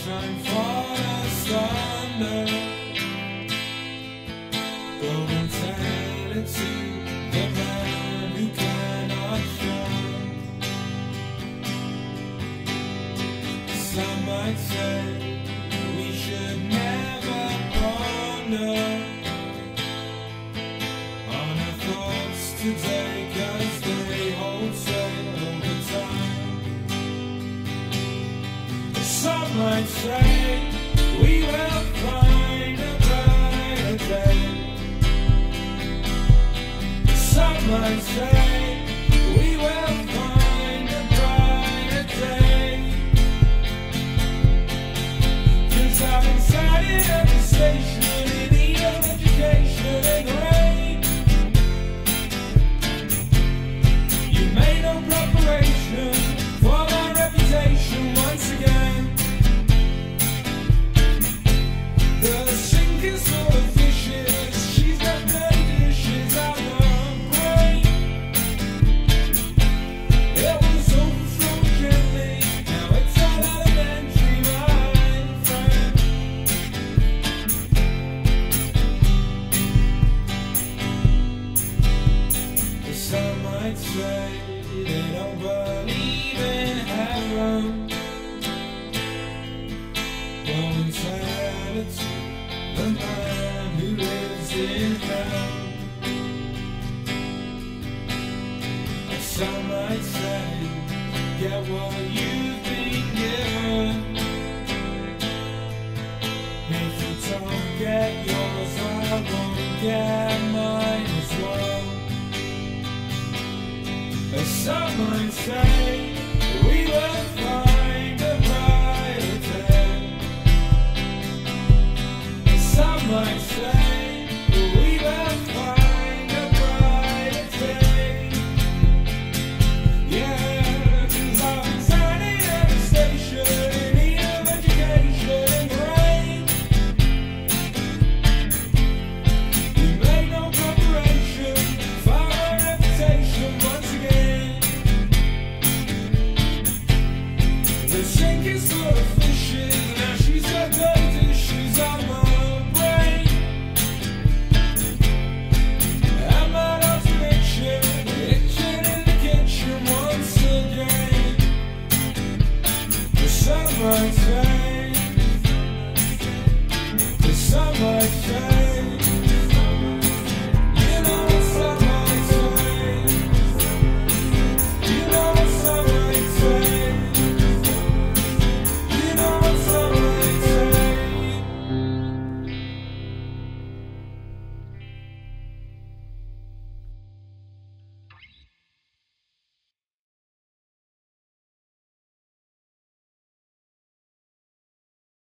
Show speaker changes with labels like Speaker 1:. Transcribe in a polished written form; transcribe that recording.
Speaker 1: time for the thunder. Go and tell it to the man who cannot shine. Some might say we should never ponder on our thoughts today, 'cause they hold sway over time. Some might say we will find a brighter day. Some might say we will find a brighter day. 'Cause I've been sat in every station in need of education and rain. You made no preparation for my reputation once again. The sink is full of fishes, she's got dirty dishes out of brain. It was overflowing gently, now it's all elementary, my friend. Some might say they don't believe in heaven. Go and tell it to the man who lives in hell. Some might say, get what you've been given. If you don't get yours, I won't get mine as well. Some might say